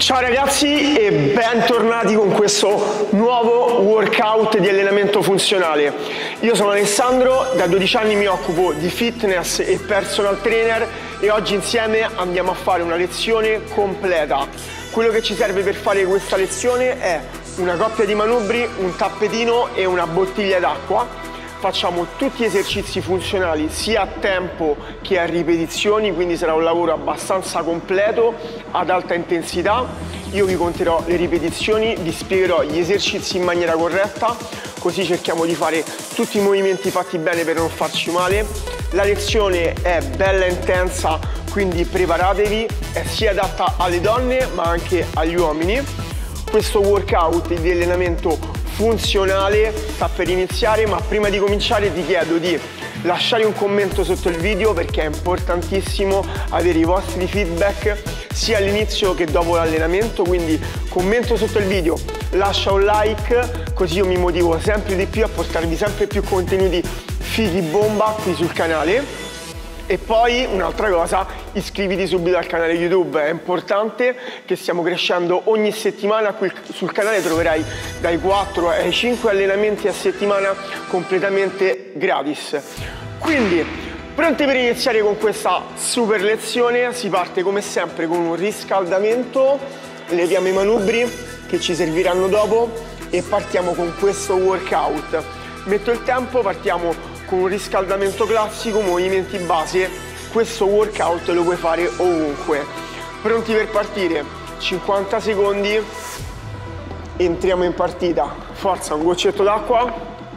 Ciao ragazzi e bentornati con questo nuovo workout di allenamento funzionale. Io sono Alessandro, da 12 anni mi occupo di fitness e personal trainer e oggi insieme andiamo a fare una lezione completa. Quello che ci serve per fare questa lezione è una coppia di manubri, un tappetino e una bottiglia d'acqua. Facciamo tutti esercizi funzionali sia a tempo che a ripetizioni, quindi sarà un lavoro abbastanza completo, ad alta intensità. Io vi conterò le ripetizioni, vi spiegherò gli esercizi in maniera corretta, così cerchiamo di fare tutti i movimenti fatti bene per non farci male. La lezione è bella intensa, quindi preparatevi, è sia adatta alle donne ma anche agli uomini. Questo workout di allenamento funzionale sta per iniziare, ma prima di cominciare ti chiedo di lasciare un commento sotto il video perché è importantissimo avere i vostri feedback sia all'inizio che dopo l'allenamento, quindi commento sotto il video, lascia un like così io mi motivo sempre di più a portarvi sempre più contenuti fighi bomba qui sul canale. E poi un'altra cosa, iscriviti subito al canale YouTube, è importante che stiamo crescendo ogni settimana. Qui sul canale troverai dai 4 ai 5 allenamenti a settimana completamente gratis. Quindi, pronti per iniziare con questa super lezione? Si parte come sempre con un riscaldamento, leviamo i manubri che ci serviranno dopo e partiamo con questo workout. Metto il tempo, partiamo con un riscaldamento classico, movimenti base. Questo workout lo puoi fare ovunque. Pronti per partire? 50 secondi, entriamo in partita. Forza, un goccetto d'acqua.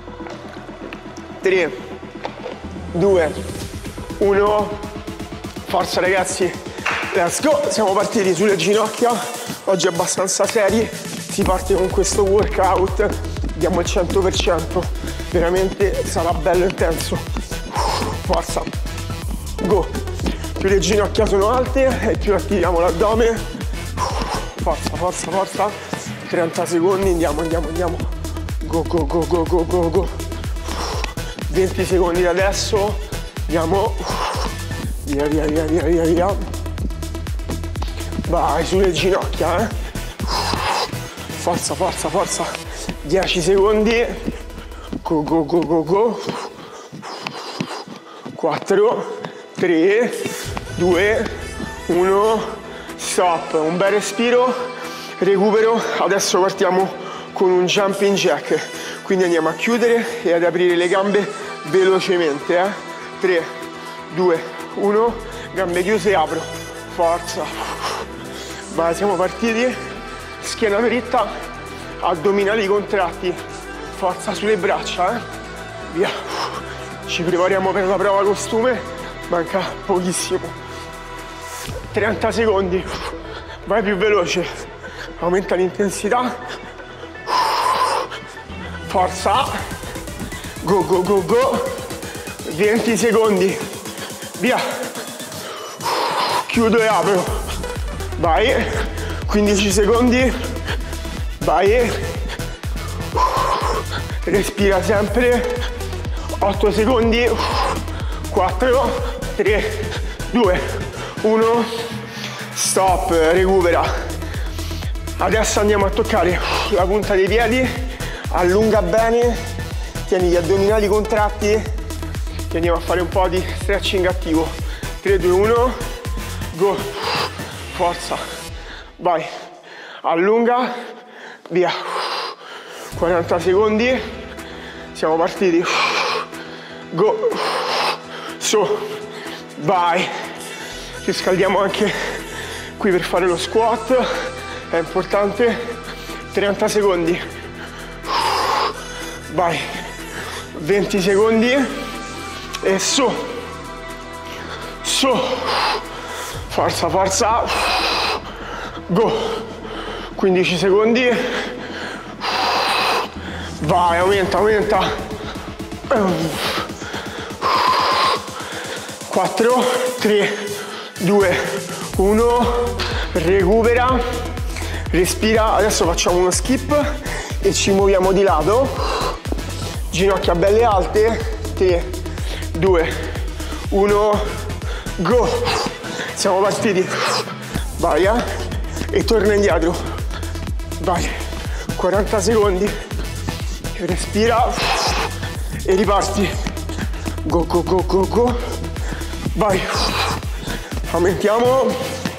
3, 2, 1. Forza ragazzi, let's go! Siamo partiti sulle ginocchia, oggi è abbastanza seri. Si parte con questo workout, diamo il 100%. Veramente sarà bello intenso. Forza, go! Più le ginocchia sono alte e più attiviamo l'addome. Forza, forza, forza. 30 secondi, andiamo. Go, go, go, go, go, go, go. 20 secondi da adesso. Andiamo. Via. Vai, sulle ginocchia, Forza, forza, forza. 10 secondi. Go, go, go, go, go. 4, 3, 2, 1, stop. Un bel respiro, recupero. Adesso partiamo con un jumping jack. Quindi andiamo a chiudere e ad aprire le gambe velocemente. 3, 2, 1, gambe chiuse, apro. Forza. Vai, siamo partiti. Schiena dritta, addominali contratti. Forza sulle braccia, Via. Ci prepariamo per la prova costume, manca pochissimo. 30 secondi, vai più veloce, aumenta l'intensità. Forza, go, go, go, go. 20 secondi, via. Chiudo e apro. Vai, 15 secondi, vai. Respira sempre. 8 secondi. 4, 3, 2, 1. Stop, recupera. Adesso andiamo a toccare la punta dei piedi. Allunga bene. Tieni gli addominali contratti. E andiamo a fare un po' di stretching attivo. 3, 2, 1. Go. Forza. Vai. Allunga. Via. 40 secondi, siamo partiti. Go, su, vai. Riscaldiamo anche qui per fare lo squat, è importante. 30 secondi, vai. 20 secondi e su, forza, forza. Go, 15 secondi. Vai, aumenta. 4, 3, 2, 1. Recupera. Respira. Adesso facciamo uno skip e ci muoviamo di lato. Ginocchia belle alte. 3, 2, 1. Go. Siamo partiti. Vai, e torna indietro. Vai, 40 secondi, respira e riparti. Go, go, go, go, go. Vai, aumentiamo.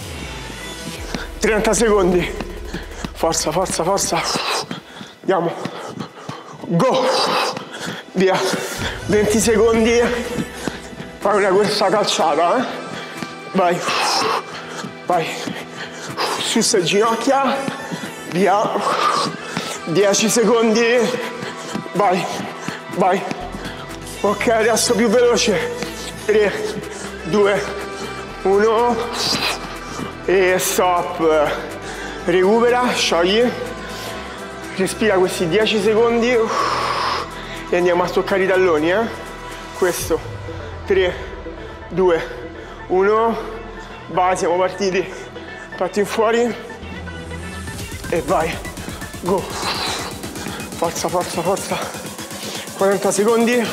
30 secondi, forza, forza, forza. Andiamo, go, via. 20 secondi, fai una corsa calciata, vai, vai, su ste ginocchia, via. 10 secondi, vai, vai. Ok, adesso più veloce. 3, 2, 1 e stop. Recupera, sciogli, respira questi 10 secondi e andiamo a toccare i talloni, questo. 3, 2, 1, vai, siamo partiti. Fatti in fuori e vai, go. Forza, forza, forza. 40 secondi.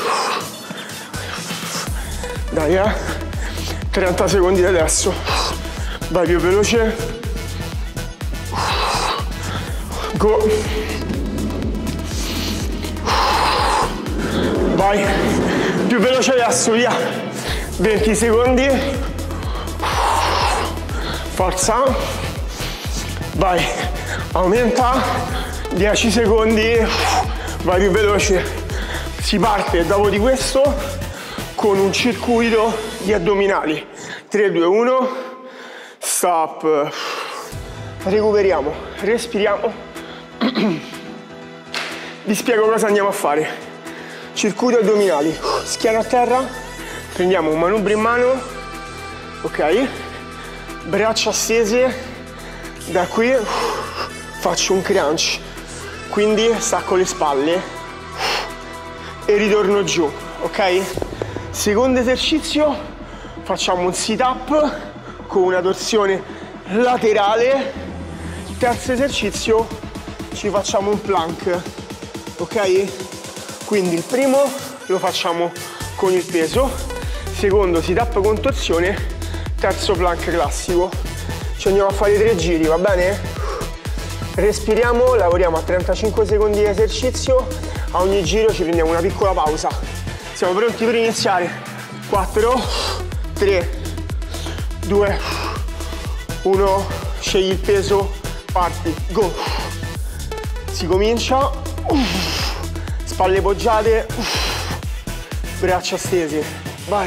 Dai, 30 secondi da adesso. Vai più veloce. Go. Vai. Più veloce adesso, via. 20 secondi. Forza. Vai. Aumenta. 10 secondi. Vai più veloce. Si parte dopo di questo con un circuito di addominali. 3, 2, 1, stop. Recuperiamo, respiriamo. Vi spiego cosa andiamo a fare. Circuito addominali, schiena a terra, prendiamo un manubrio in mano, ok? Braccia stese, da qui faccio un crunch, quindi stacco le spalle e ritorno giù, ok? Secondo esercizio facciamo un sit up con una torsione laterale. Terzo esercizio ci facciamo un plank, ok? Quindi il primo lo facciamo con il peso, secondo sit up con torsione, terzo plank classico. Ci andiamo a fare 3 giri, va bene? Respiriamo, lavoriamo a 35 secondi di esercizio, a ogni giro ci prendiamo una piccola pausa. Siamo pronti per iniziare? 4, 3, 2, 1, scegli il peso, parti, go. Si comincia, spalle poggiate, braccia stese, vai,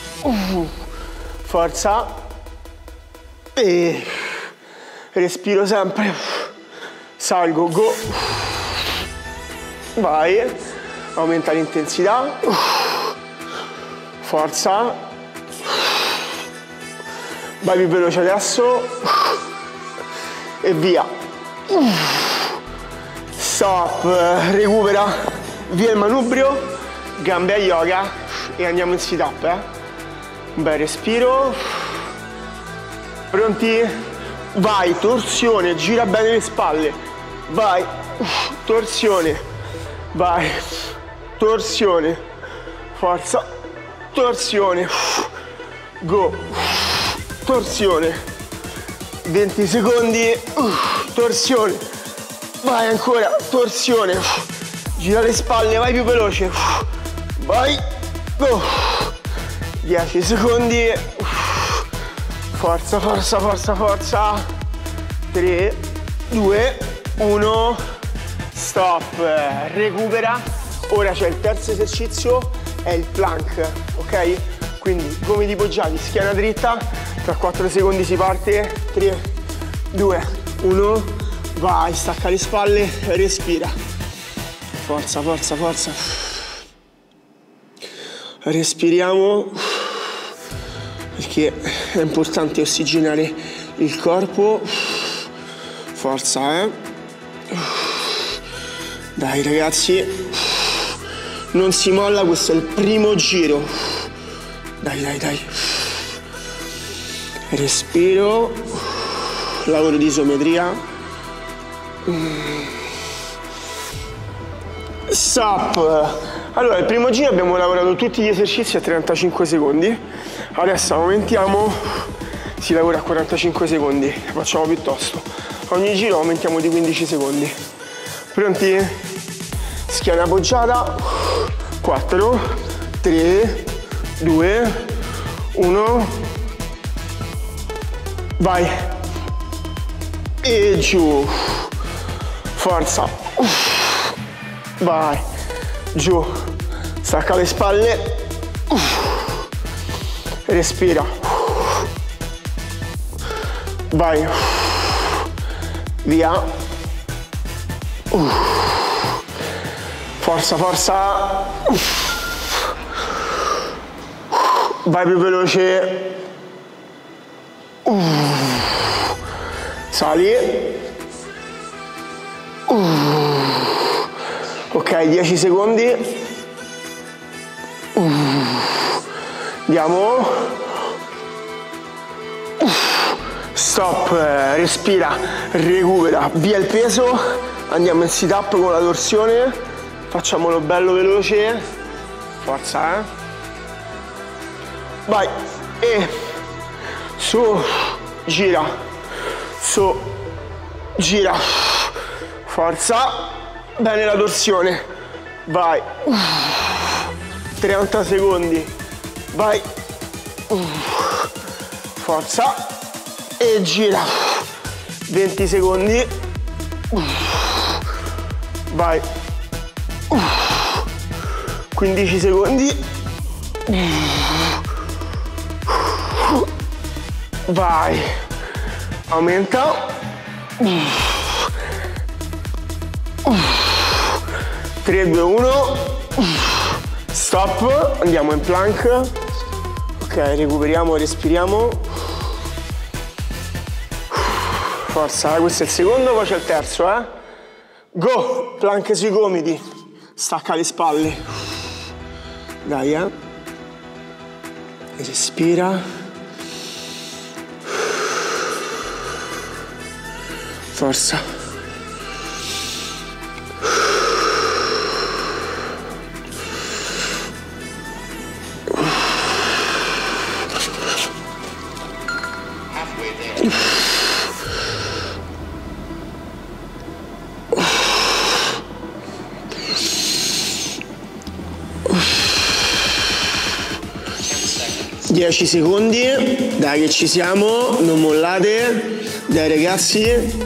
forza e respiro sempre, salgo, go, vai, aumenta l'intensità, forza, vai più veloce adesso e via. Stop, recupera, via il manubrio, gambe a yoga e andiamo in sit up. Un bel respiro, pronti? Vai, torsione, gira bene le spalle, vai, torsione, vai, torsione, forza, torsione, go, torsione, 20 secondi, torsione, vai ancora, torsione, gira le spalle, vai più veloce, vai, go, 10 secondi, forza, forza, forza, forza, 3, 2, 1, stop, recupera. Ora c'è il terzo esercizio, è il plank, ok? Quindi gomiti poggiati, schiena dritta, tra 4 secondi si parte, 3, 2, 1, vai, stacca le spalle, respira, forza, forza, forza, respiriamo, perché è importante ossigenare il corpo, forza, dai ragazzi, non si molla, questo è il primo giro, dai, dai, dai, respiro, lavoro di isometria, stop. Allora, il primo giro abbiamo lavorato tutti gli esercizi a 35 secondi, adesso aumentiamo si lavora a 45 secondi, facciamo piuttosto. Ogni giro aumentiamo di 15 secondi. Pronti? Schiena appoggiata. 4, 3, 2, 1. Vai. E giù. Forza. Vai. Giù. Stacca le spalle. Respira. Vai. Via. Forza, forza. Vai più veloce. Sali. Ok, 10 secondi. Andiamo. Stop, respira, recupera, via il peso. Andiamo in sit up con la torsione. Facciamolo bello veloce. Forza, Vai. E su, gira. Su, gira. Forza. Bene la torsione. Vai. 30 secondi. Vai. Forza. E gira. 20 secondi. Vai. 15 secondi. Vai. Aumenta. 3, 2, 1. Stop. Andiamo in plank. Ok, recuperiamo, respiriamo. Forza, questo è il secondo, poi c'è il terzo, Go! Plank sui gomiti. Stacca le spalle. Dai, Respira. Forza. Dieci secondi, dai che ci siamo, non mollate, dai ragazzi,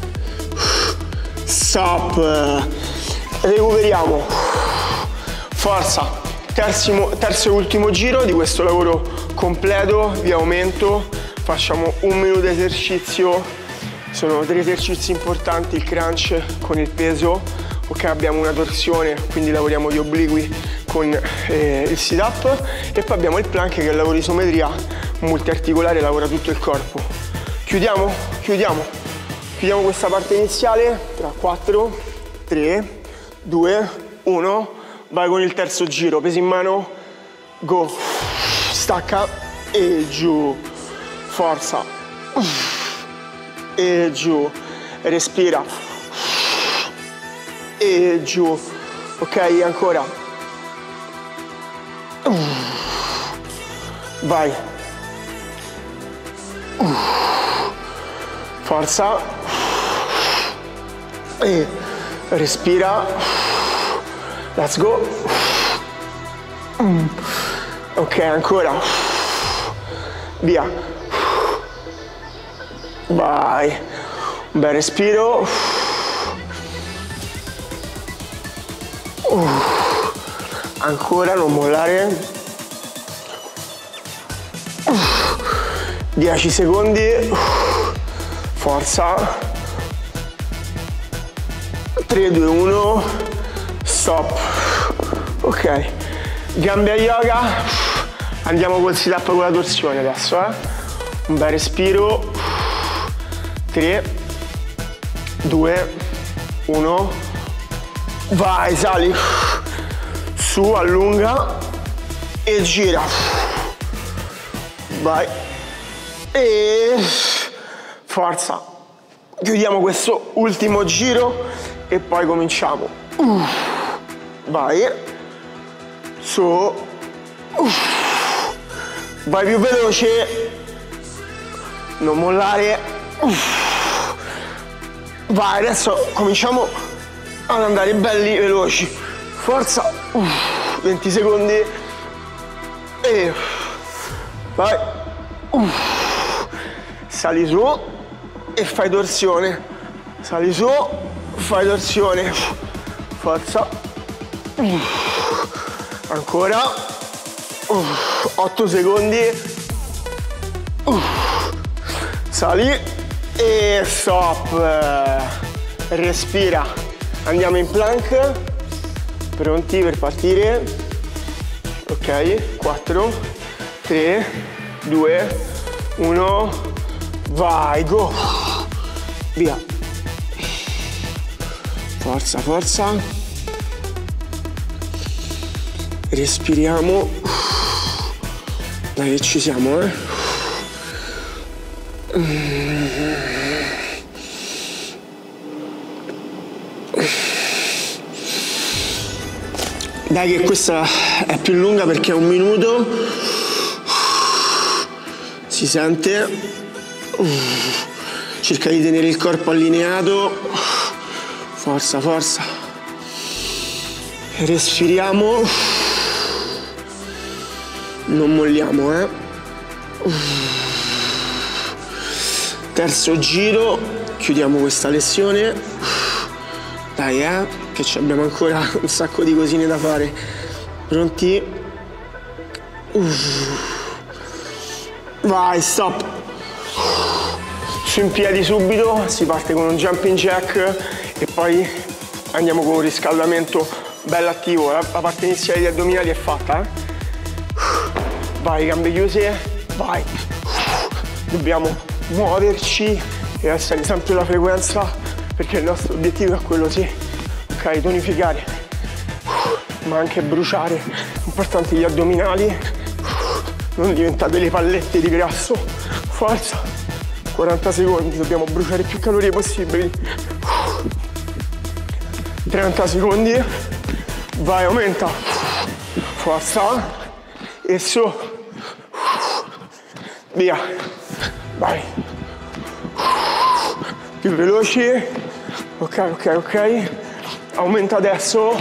stop, recuperiamo, forza, terzo e ultimo giro di questo lavoro completo di aumento, facciamo 1 minuto di esercizio, sono 3 esercizi importanti, il crunch con il peso, ok, abbiamo una torsione, quindi lavoriamo gli obliqui con il sit up e poi abbiamo il plank che è il lavoro di isometria multiarticolare, lavora tutto il corpo. Chiudiamo questa parte iniziale tra 4, 3, 2, 1, vai con il terzo giro, pesi in mano, go, stacca e giù, forza, e giù, respira, e giù, ok, ancora. Vai. Forza. E respira. Let's go. Ok, ancora. Via. Vai. Un bel respiro. Ancora, non mollare. 10 secondi. Forza. 3, 2, 1. Stop. Ok. Gambe a yoga. Andiamo col sit up con la torsione adesso, Un bel respiro. 3, 2, 1. Vai, sali. Su, allunga e gira. Vai. E forza. Chiudiamo questo ultimo giro e poi cominciamo. Vai. Su. Vai più veloce. non mollare. Vai, adesso cominciamo ad andare belli veloci. Forza. 20 secondi. E vai. Sali su e fai torsione. Sali su, fai torsione. Forza. Ancora. 8 secondi. Sali e stop. Respira. Andiamo in plank. Pronti per partire. Ok, 4, 3, 2, 1. Vai, go. Via. Forza, forza. Respiriamo. Dai che ci siamo, Dai che questa è più lunga perché è 1 minuto. Si sente. Cerca di tenere il corpo allineato. Forza, forza. Respiriamo. Non molliamo, Terzo giro. Chiudiamo questa lezione. Dai, che abbiamo ancora un sacco di cosine da fare. Pronti? Vai, stop. Su in piedi subito, si parte con un jumping jack e poi andiamo con un riscaldamento bello attivo. La parte iniziale degli addominali è fatta, Vai, gambe chiuse, vai. Dobbiamo muoverci e alzare sempre la frequenza perché il nostro obiettivo è quello, sì, ok, tonificare, ma anche bruciare. Importanti gli addominali, non diventate delle pallette di grasso. Forza, 40 secondi, dobbiamo bruciare più calorie possibili. 30 secondi, vai, aumenta, forza, e su, via, vai, più veloci, ok, aumenta adesso,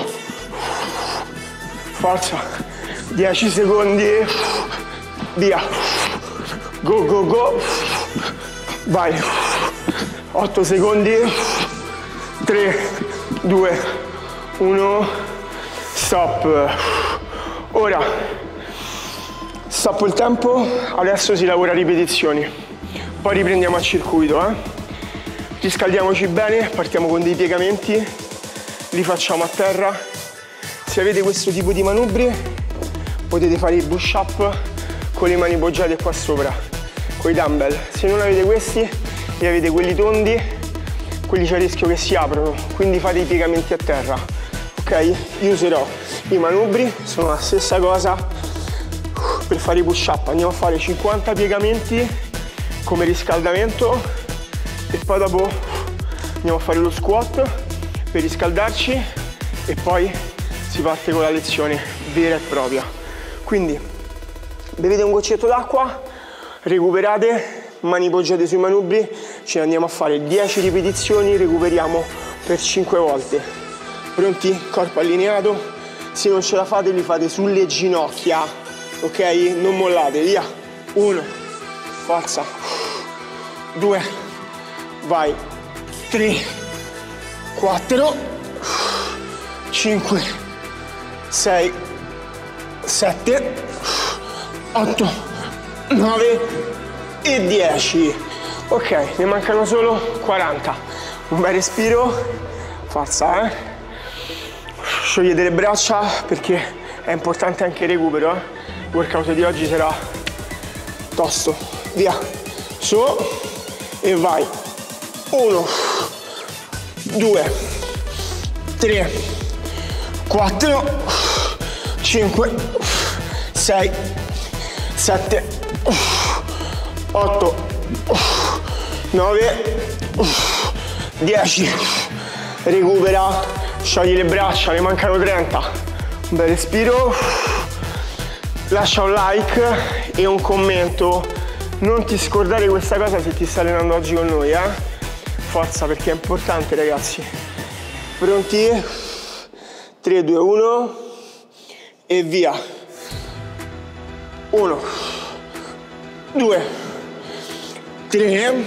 forza, 10 secondi, via, go, vai, 8 secondi, 3, 2, 1, stop. Ora stoppo il tempo, adesso si lavora a ripetizioni, poi riprendiamo a circuito, Riscaldiamoci bene, partiamo con dei piegamenti, li facciamo a terra. Se avete questo tipo di manubri potete fare i push up con le mani poggiate qua sopra, con i dumbbell. Se non avete questi e avete quelli tondi, quelli c'è il rischio che si aprono, quindi fate i piegamenti a terra, ok? Io userò i manubri, sono la stessa cosa per fare i push up. Andiamo a fare 50 piegamenti come riscaldamento e poi dopo andiamo a fare lo squat per riscaldarci e poi si parte con la lezione vera e propria. Quindi bevete un goccetto d'acqua, recuperate, mani poggiate sui manubri, ce ne andiamo a fare 10 ripetizioni, recuperiamo per 5 volte. Pronti? Corpo allineato. Se non ce la fate li fate sulle ginocchia, ok? Non mollate, via. 1, forza, 2, vai, 3, 4, 5, 6, 7, 8, 9 e 10. Ok, ne mancano solo 40. Un bel respiro, forza, Sciogliete le braccia perché è importante anche il recupero, Il workout di oggi sarà tosto. Via, su e vai. 1, 2, 3, 4, 5, 6, 7, 8, 9, 10. Recupera, sciogli le braccia, ne mancano 30. Un bel respiro. Lascia un like e un commento Non ti scordare questa cosa se ti stai allenando oggi con noi, Forza, perché è importante, ragazzi. Pronti? 3, 2, 1 e via. 1, 2, 3,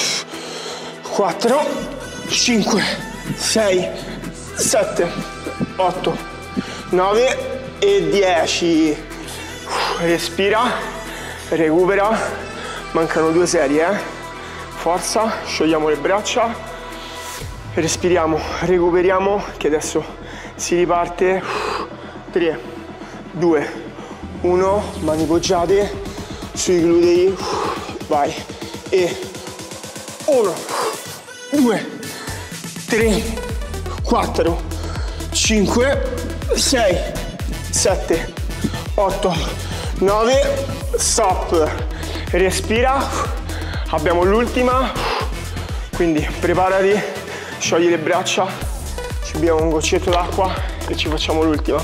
4, 5, 6, 7, 8, 9 e 10. Respira, recupera. Mancano 2 serie, Forza, sciogliamo le braccia. Respiriamo, recuperiamo, che adesso si riparte. 3, 2, 1, mani poggiate sui glutei. Vai. E 1, 2, 3, 4, 5, 6, 7, 8, 9, stop. Respira, abbiamo l'ultima, quindi preparati, sciogli le braccia, ci beviamo un goccetto d'acqua e ci facciamo l'ultima.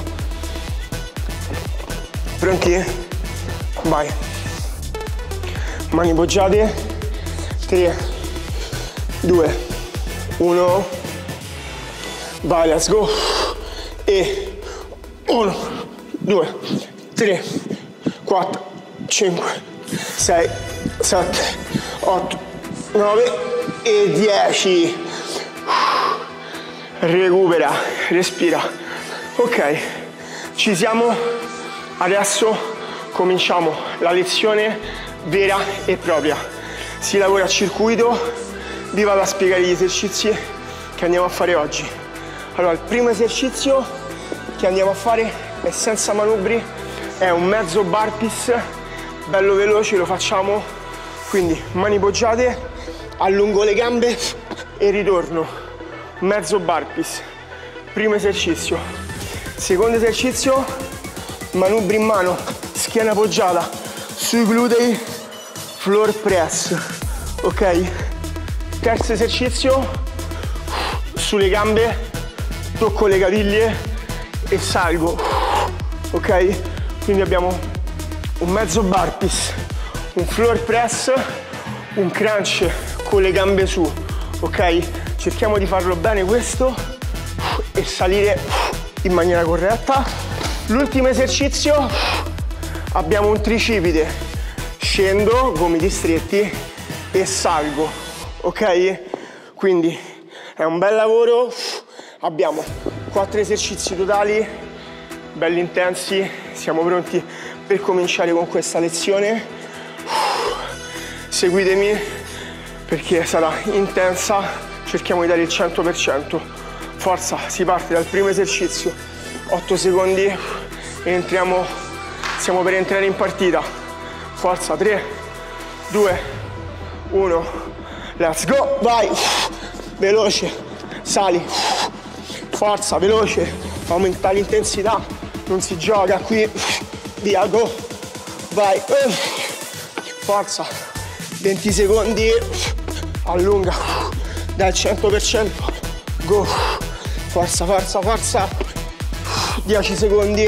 Pronti? Vai. Mani poggiate. 3, 2, 1. Vai, let's go. E 1, 2, 3, 4, 5, 6, 7, 8, 9 e 10. Recupera, respira. Ok, ci siamo. Adesso cominciamo la lezione vera e propria. Si lavora a circuito. Vi vado a spiegare gli esercizi che andiamo a fare oggi. Allora, il primo esercizio che andiamo a fare è senza manubri, è un mezzo burpees, bello veloce, lo facciamo. Quindi mani poggiate, allungo le gambe e ritorno. Mezzo burpees. Primo esercizio. Secondo esercizio, manubri in mano, schiena poggiata, sui glutei, floor press, ok? Terzo esercizio, sulle gambe, tocco le caviglie e salgo, ok? Quindi abbiamo un mezzo burpees, un floor press, un crunch con le gambe su, ok? Cerchiamo di farlo bene questo e salire in maniera corretta. L'ultimo esercizio, abbiamo un tricipite, scendo, gomiti stretti e salgo, ok? Quindi è un bel lavoro, abbiamo 4 esercizi totali, belli intensi, siamo pronti per cominciare con questa lezione. Seguitemi perché sarà intensa, cerchiamo di dare il 100%. Forza, si parte dal primo esercizio. 8 secondi e entriamo, stiamo per entrare in partita. Forza, 3, 2, 1, let's go, vai, veloce, sali, forza, veloce, aumenta l'intensità, non si gioca qui, via, go, vai, forza, 20 secondi, allunga, dai il 100%, go, forza, forza, forza. 10 secondi,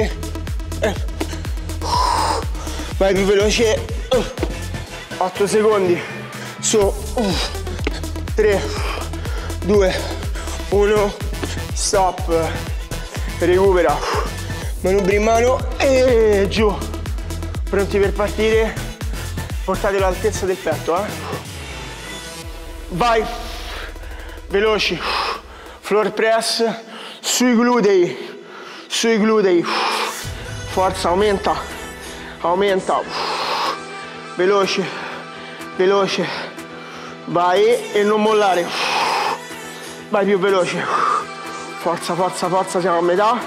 vai più veloce, 8 secondi, su, 3, 2, 1, stop, recupera, manubri in mano e giù, pronti per partire, portatelo all'altezza del petto, vai, veloci, floor press, sui glutei, forza, aumenta, aumenta, veloce, veloce, vai e non mollare, vai più veloce, forza, forza, forza, siamo a metà,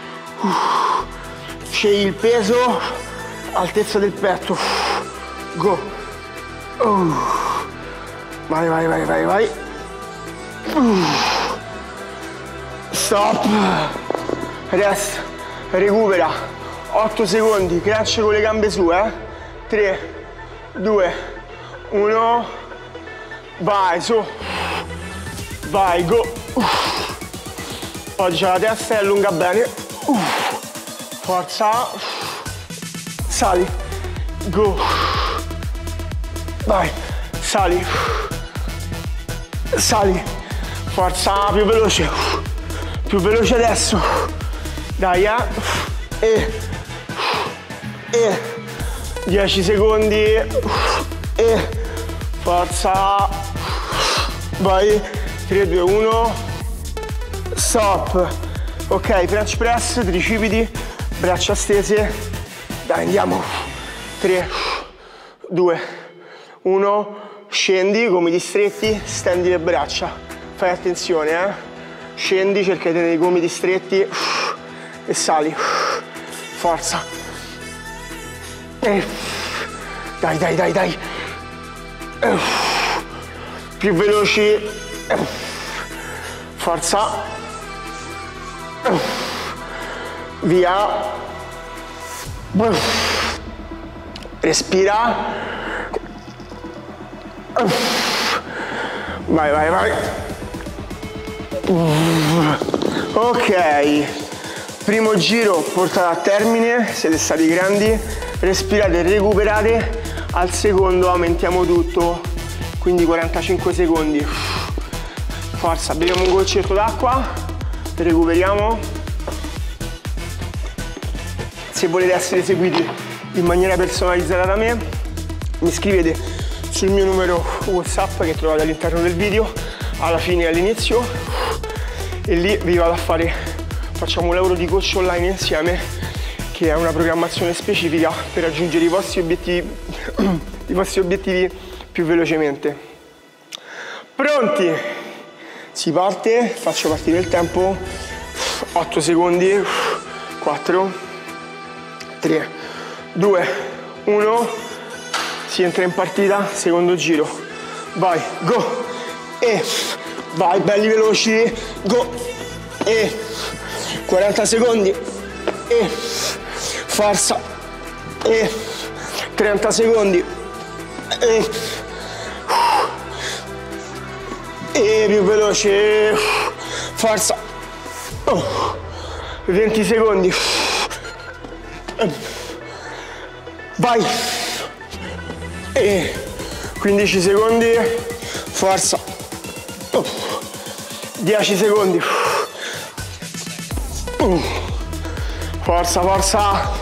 scegli il peso, altezza del petto, go, vai, vai, vai, vai, vai, stop, rest, recupera, 8 secondi, crunch con le gambe su, 3, 2, 1, vai, su, vai, go, poggia la testa e allunga bene, forza, sali, go, vai, sali, sali, forza, più veloce adesso, dai, e 10 secondi, e forza, vai, 3, 2, 1, stop. Ok, French press, tricipiti, braccia stese, dai, andiamo, 3, 2, 1, scendi, gomiti stretti, stendi le braccia, fai attenzione, scendi, cerca di tenere i gomiti stretti e sali, forza, dai, dai, dai, dai, più veloci, forza, via, respira, vai, vai, vai, ok, primo giro portato a termine, siete stati grandi, respirate e recuperate, al secondo aumentiamo tutto, quindi 45 secondi, forza, beviamo un goccetto d'acqua, recuperiamo. Se volete essere seguiti in maniera personalizzata da me, mi scrivete sul mio numero WhatsApp che trovate all'interno del video, alla fine e all'inizio, e lì vi vado a fare, facciamo un lavoro di coach online insieme, che è una programmazione specifica per raggiungere i vostri obiettivi più velocemente. Pronti? Si parte, faccio partire il tempo, 8 secondi, 4, 3, 2, 1, si entra in partita, secondo giro, vai, go, e vai, belli veloci, go, e 40 secondi, e forza, e 30 secondi, e più veloce, forza, 20 secondi, vai, e 15 secondi, forza, 10 secondi, forza, forza,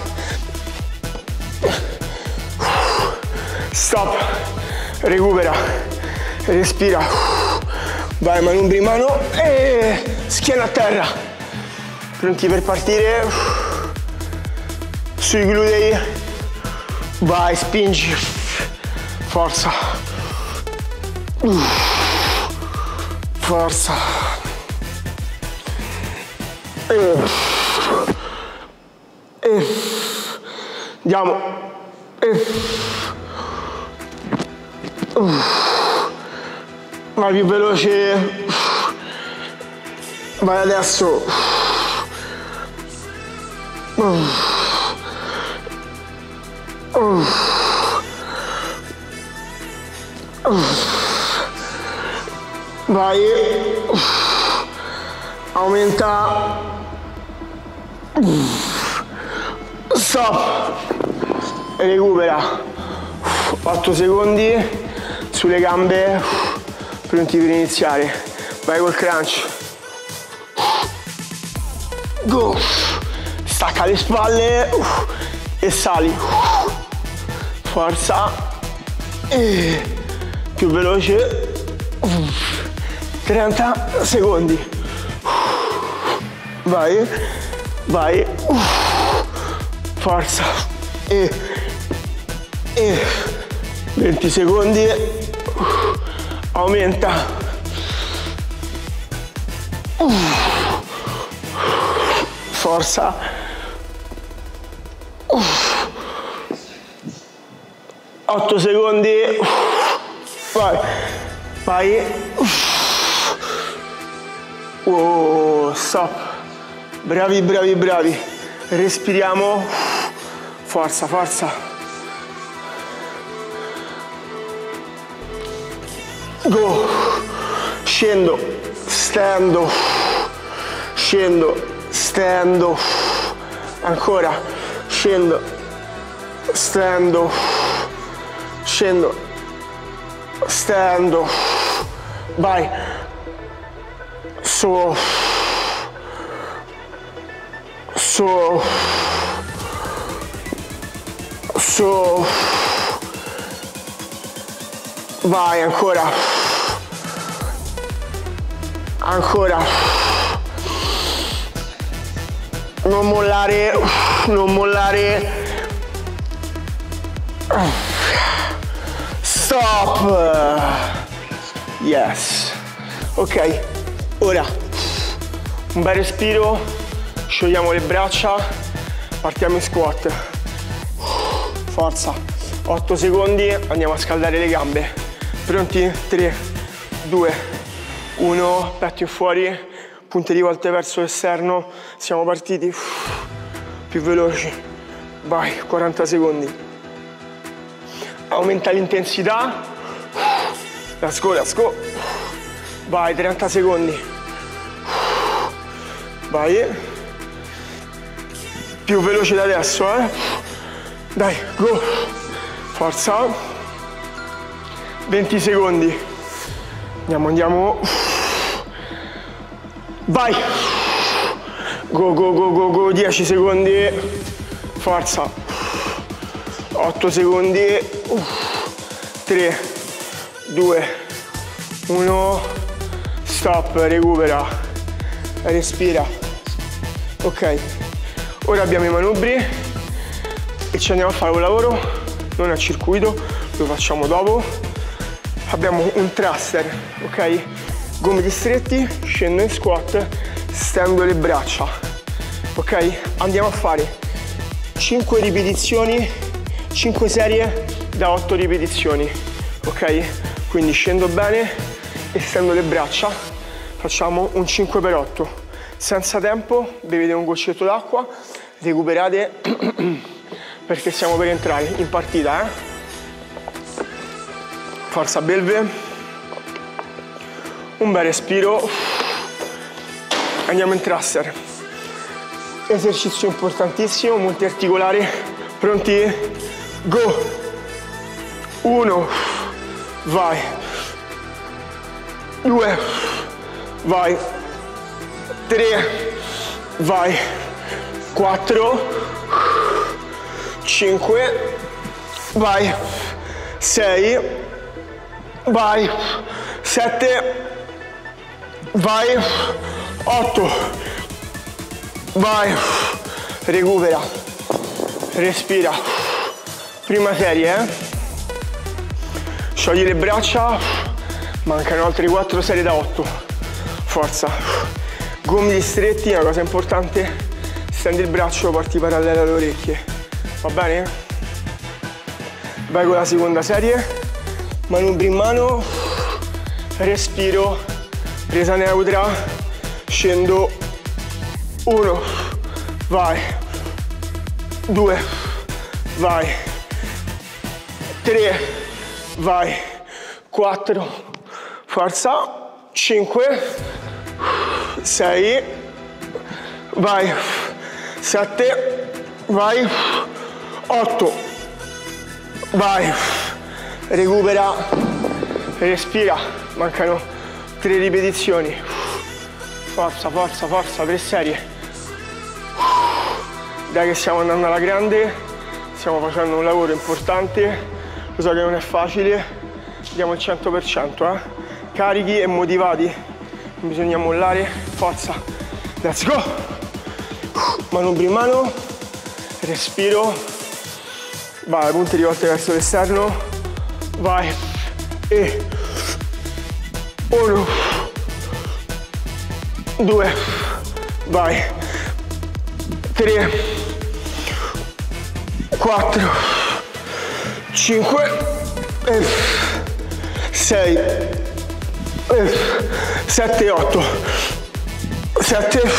stop, recupera, respira, vai, manubri in mano e schiena a terra, pronti per partire, sui glutei, vai, spingi, forza, forza, andiamo, vai più veloce, vai adesso, vai, aumenta, stop, recupera, 8 secondi, sulle gambe, pronti per iniziare, vai col crunch, go, stacca le spalle e sali, forza, e più veloce, 30 secondi, vai, vai, forza, e 20 secondi, aumenta, forza, otto secondi, vai, vai, stop, bravi, bravi, bravi, respiriamo, forza, forza, go, scendo, stendo, scendo, stendo, ancora, scendo, stendo, scendo, stendo, vai, su, su, su, vai, ancora, ancora, non mollare, non mollare, stop, yes, ok, ora un bel respiro, sciogliamo le braccia, partiamo in squat, forza, 8 secondi, andiamo a scaldare le gambe, pronti? 3, 2, 1, petto in fuori, punte rivolte verso l'esterno, siamo partiti, più veloci, vai, 40 secondi, aumenta l'intensità, let's go, vai, 30 secondi, vai, più veloce da adesso, dai, go, forza, 20 secondi, andiamo, vai, go, 10 secondi, forza, 8 secondi, 3, 2, 1, stop, recupera, respira, ok, ora abbiamo i manubri e ci andiamo a fare un lavoro non a circuito, lo facciamo dopo, abbiamo un thruster, ok, gomiti stretti, scendo in squat, stendo le braccia, ok, andiamo a fare 5 ripetizioni, 5 serie da 8 ripetizioni, ok, quindi scendo bene e stendo le braccia, facciamo un 5x8, senza tempo, bevete un goccetto d'acqua, recuperate perché stiamo per entrare in partita, forza belve, un bel respiro, andiamo in thruster, esercizio importantissimo, multiarticolare, pronti? Go, 1, vai, 2, vai, 3, vai, 4, 5, vai, 6, vai, 7, vai, 8, vai, recupera, respira, prima serie, sciogli le braccia, mancano altre 4 serie da 8, forza, gomiti stretti, una cosa importante, stendi il braccio, parti parallele alle orecchie, va bene? Vai con la seconda serie, manubri in mano, respiro, presa neutra, scendo, 1, vai, 2, vai, 3, vai, 4, forza, 5, 6, vai, 7, vai, 8, vai, recupera, respira, mancano 3 ripetizioni, forza, 3 serie, dai che stiamo andando alla grande, stiamo facendo un lavoro importante, lo so che non è facile, diamo il 100%, carichi e motivati, non bisogna mollare, forza, let's go, manubri in mano, respiro, vai, punte rivolte verso l'esterno, vai, e 1, 2, vai, 3, 4, 5, 6, 7, 8, 7,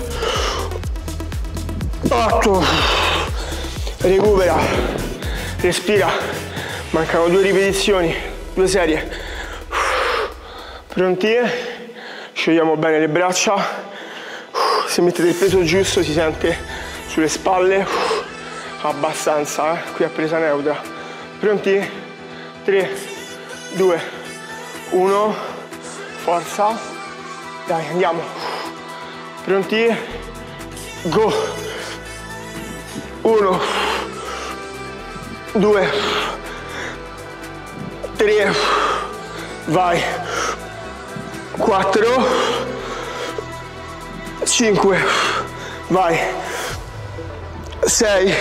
8, recupera, respira, mancano 2 ripetizioni, 2 serie, pronti? Sciogliamo bene le braccia, se mettete il peso giusto si sente sulle spalle, abbastanza, qui a presa neutra, pronti? 3, 2, 1, forza, dai, andiamo, pronti, go, 1, 2, 3, vai, 4, 5, vai, 6,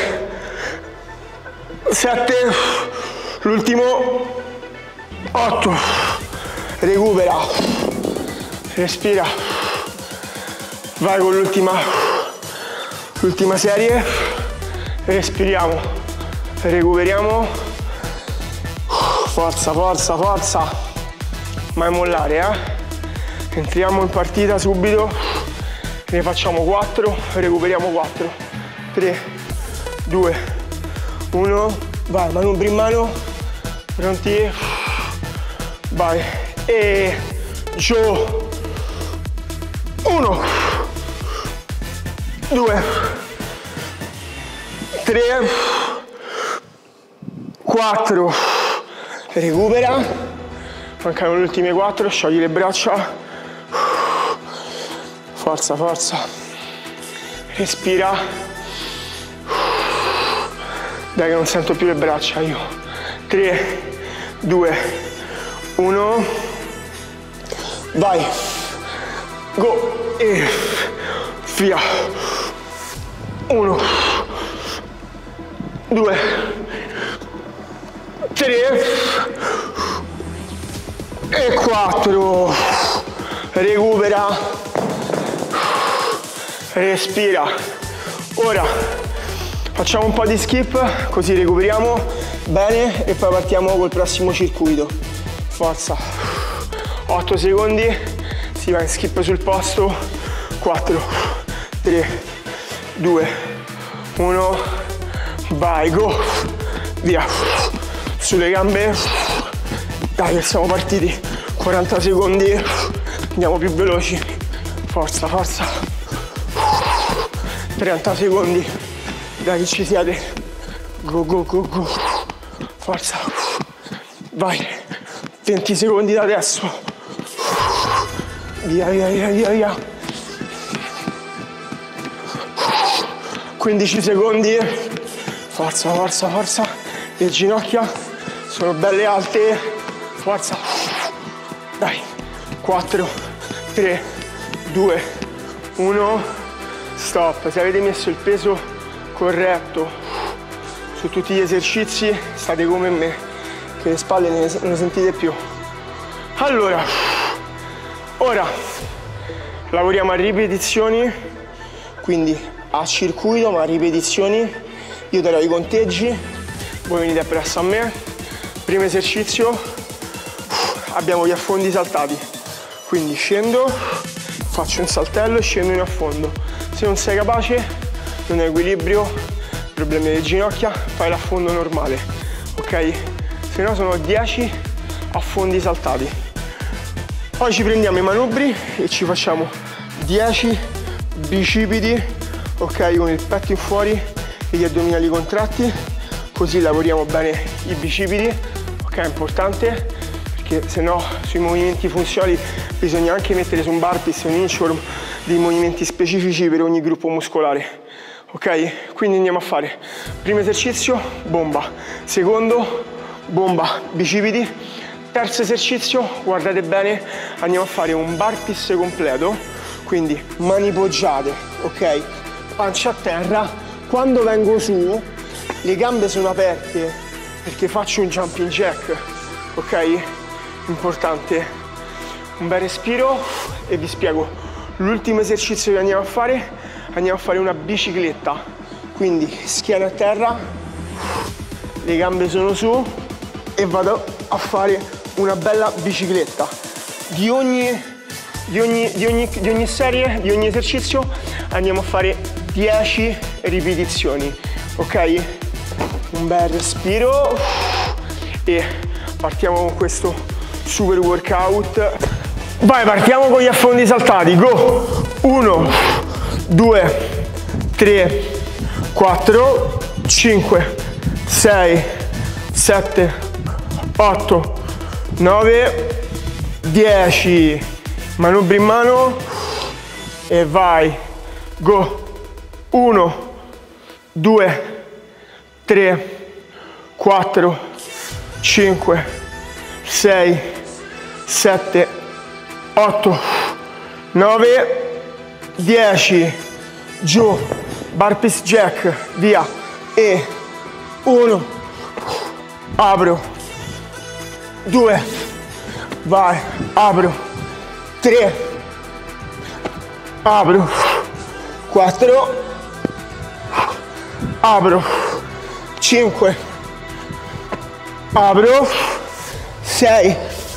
7, l'ultimo, 8, recupera, respira, vai con l'ultima serie, respiriamo, recuperiamo, forza, forza, forza, mai mollare, entriamo in partita subito, ne facciamo 4, recuperiamo 4, 3, 2, 1, vai, manubri in mano, pronti, vai, e giù, 1, 2, 3, 4, recupera, mancano le ultime 4, sciogli le braccia, forza, forza, respira, dai che non sento più le braccia io, 3, 2, 1, vai, go, e via, 1, 2, 3 e 4, recupera, respira. Ora facciamo un po' di skip così recuperiamo bene e poi partiamo col prossimo circuito. Forza, 8 secondi, si va in skip sul posto, 4, 3, 2, 1, vai, go, via, sulle gambe, dai che siamo partiti, 40 secondi, andiamo più veloci, forza, forza, 30 secondi, dai che ci siete, go, go, go, go, forza, vai, 20 secondi da adesso, via, via, via, via, via, 15 secondi, forza, forza, forza, le ginocchia sono belle alte, forza, dai, 4, 3, 2, 1, stop. Se avete messo il peso corretto su tutti gli esercizi state come me, che le spalle non ne sentite più. Allora, ora lavoriamo a ripetizioni, quindi a circuito ma a ripetizioni. Io darò i conteggi, voi venite appresso a me. Primo esercizio, abbiamo gli affondi saltati, quindi scendo, faccio un saltello e scendo in affondo. Se non sei capace, non hai equilibrio, problemi delle ginocchia, fai l'affondo normale, ok? Se no sono 10 affondi saltati. Poi ci prendiamo i manubri e ci facciamo 10 bicipiti, ok? Con il petto in fuori e gli addominali contratti, così lavoriamo bene i bicipiti, ok? È importante, perché se no sui movimenti funzionali bisogna anche mettere su un burpees e un inchworm dei movimenti specifici per ogni gruppo muscolare, ok? Quindi andiamo a fare primo esercizio, bomba, secondo, bomba, bicipiti, terzo esercizio, guardate bene, andiamo a fare un burpees completo, quindi mani poggiate, ok? Pancia a terra, quando vengo su le gambe sono aperte perché faccio un jumping jack, ok? Importante, un bel respiro e vi spiego l'ultimo esercizio che andiamo a fare una bicicletta, quindi schiena a terra, le gambe sono su e vado a fare una bella bicicletta. Di ogni serie, di ogni esercizio andiamo a fare 10 ripetizioni, ok? Un bel respiro e partiamo con questo super workout. Vai, partiamo con gli affondi saltati, go! 1, 2, 3, 4, 5, 6, 7, 8, 9, 10, manubri in mano e vai, go, 1, 2, 3, 4, 5, 6, 7, 8, 9, 10, giù, burpees jack, via, e 1, apro, 2, vai, apro, 3, apro, 4, apro, 5, apro, 6,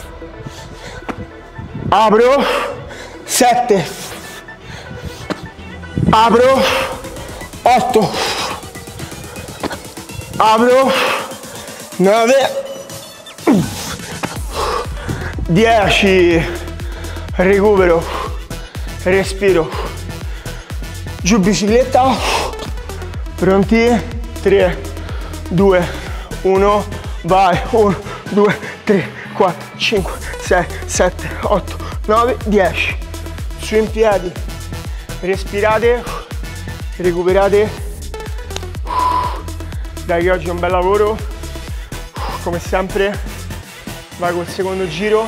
apro, 7, apro, 8, apro, 9, 10, recupero, respiro, giù bicicletta, pronti, 3, 2, 1, vai, 1, 2, 3, 4, 5, 6, 7, 8, 9, 10, su in piedi, respirate, recuperate, dai che oggi è un bel lavoro, come sempre, vai col secondo giro,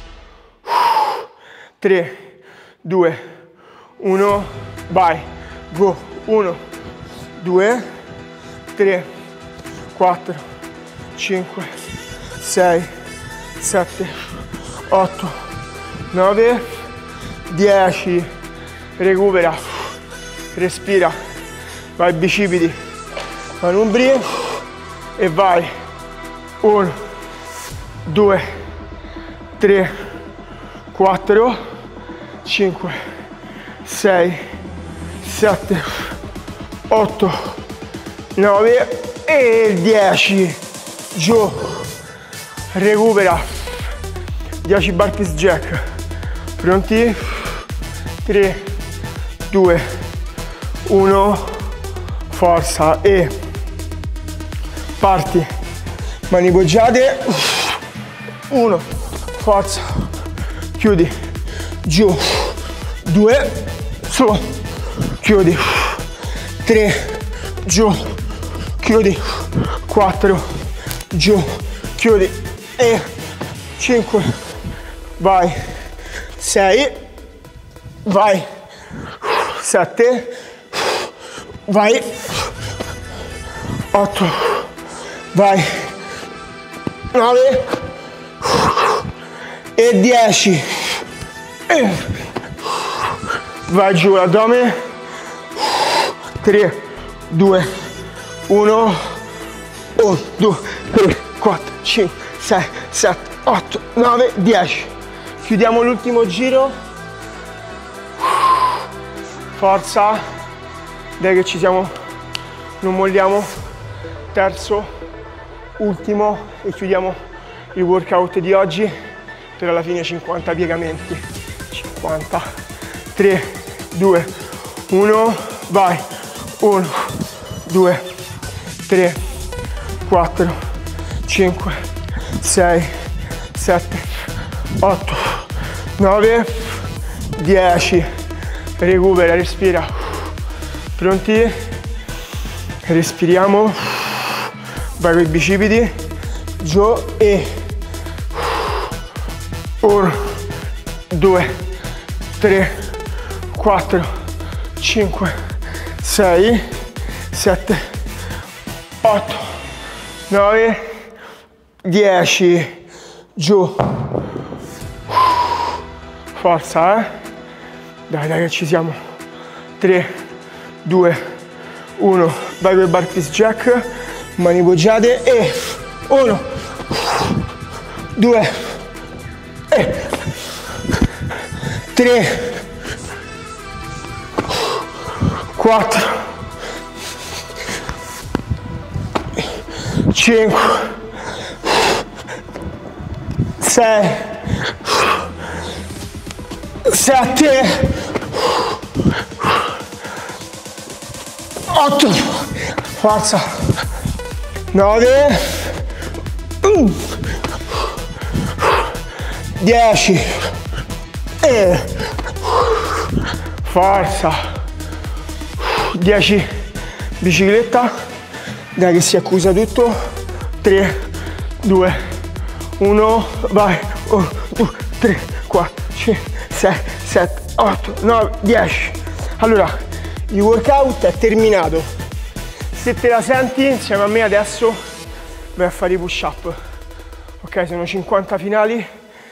3, 2, 1, vai, go, 1, 2, 3, 4, 5, 6, 7, 8, 9, 10, recupera, respira, vai bicipiti, manubri e vai, 1, 2, 3, 4, 5, 6, 7, 8, 9 e 10, giù, recupera, 10 burpees jack, pronti, 3, 2, 1, forza e parti, mani poggiate, 1, forza, chiudi, giù, 2, su, chiudi, 3, giù, chiudi, 4, giù, chiudi e 5, vai, 6, vai, 7, vai, 8, vai, 9 e 10, vai giù l'addome, 3, 2, 1, 1, 2, 3, 4, 5, 6, 7, 8, 9, 10, chiudiamo l'ultimo giro, forza, dai che ci siamo, non molliamo, terzo, ultimo e chiudiamo il workout di oggi per alla fine 50 piegamenti, 50, 3, 2, 1, vai, 1, 2, 3, 4, 5, 6, 7, 8, 9, 10, recupera, respira, pronti? Respiriamo, vai con i bicipiti, giù e 1, 2, 3, 4, 5, 6, 7, 8, 9, 10, giù, forza, dai che ci siamo, 3, 2, 1, vai con i burpees jack, mani poggiate e 1, 2, 3, 4, 5, 6, 7, 8, forza, 9, 10 e forza, 10 bicicletta, dai che si accusa tutto, 3, 2, 1, vai, 1, 2, 3, 4, 5, 6, 7, 8, 9, 10. Allora, il workout è terminato. Se te la senti insieme a me adesso vai a fare i push up. Ok, sono 50 finali,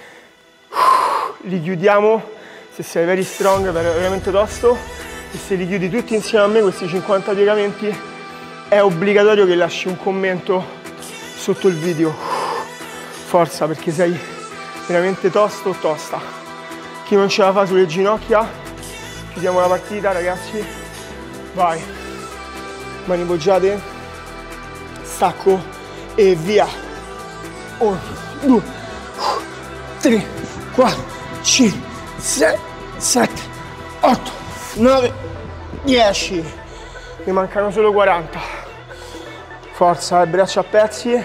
li chiudiamo se sei very strong, veramente tosto, e se li chiudi tutti insieme a me questi 50 piegamenti è obbligatorio che lasci un commento sotto il video. Forza, perché sei veramente tosto o tosta. Chi non ce la fa sulle ginocchia, chiudiamo la partita ragazzi, vai, mani poggiate, stacco e via. 1, 2, 3, 4, 5, 6, 7, 8, 9, 10. Mi mancano solo 40. Forza, braccia a pezzi.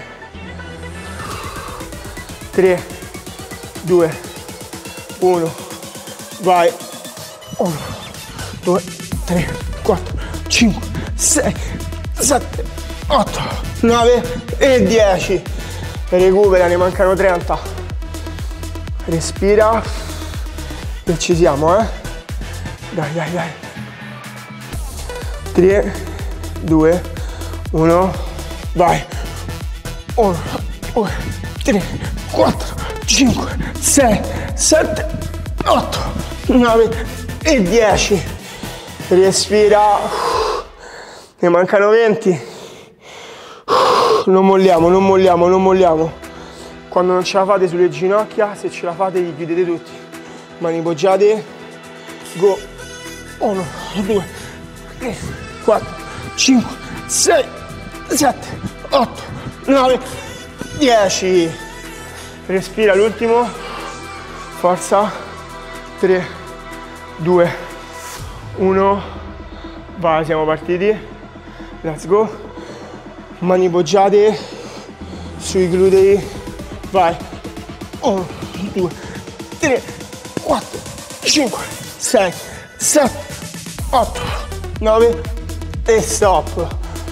3, 2, 1, vai. 1, 2, 3, 4, 5, 6, 7, 8, 9 e 10. Recupera, ne mancano 30. Respira e ci siamo, Dai, dai, dai. 3, 2, 1, vai. 1, 2, 3, 4, 5, 6, 7, 8, 9 e 10. Respira. Ne mancano 20. Non molliamo, non molliamo, non molliamo. Quando non ce la fate sulle ginocchia, se ce la fate li chiudete tutti. Mani poggiate. Go. 1, 2, 3, 4, 5, 6, 7, 8, 9, 10. Respira l'ultimo. Forza. 3, 2, 1. Vai, siamo partiti. Let's go. Mani poggiate sui glutei, vai, 1, 2, 3, 4, 5, 6, 7, 8, 9 e stop.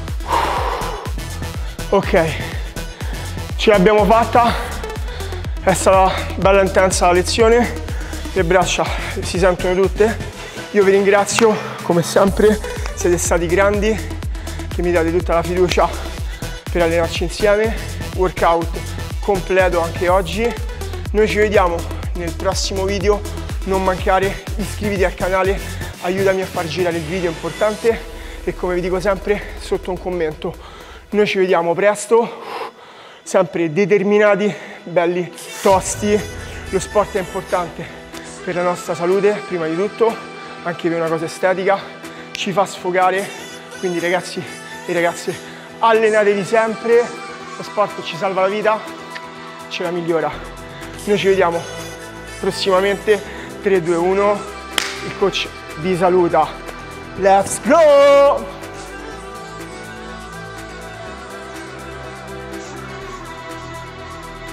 Ok, ce l'abbiamo fatta, è stata bella intensa la lezione, le braccia si sentono tutte, io vi ringrazio come sempre, siete stati grandi, che mi date tutta la fiducia per allenarci insieme, workout completo anche oggi. Noi ci vediamo nel prossimo video, non mancare, iscriviti al canale, aiutami a far girare il video, è importante, e come vi dico sempre sotto un commento. Noi ci vediamo presto, sempre determinati, belli, tosti, lo sport è importante per la nostra salute prima di tutto, anche per una cosa estetica, ci fa sfogare, quindi ragazzi e ragazze, allenatevi sempre, lo sport ci salva la vita, ce la migliora. Noi ci vediamo prossimamente, 3, 2, 1, il coach vi saluta. Let's go!